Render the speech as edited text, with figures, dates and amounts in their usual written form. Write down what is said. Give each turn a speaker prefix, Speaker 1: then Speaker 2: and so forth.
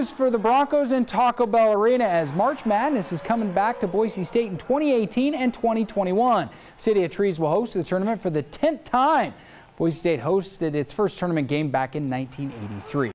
Speaker 1: news for the Broncos in Taco Bell Arena as March Madness is coming back to Boise State in 2018 and 2021. City of Trees will host the tournament for the 10th time. Boise State hosted its first tournament game back in 1983.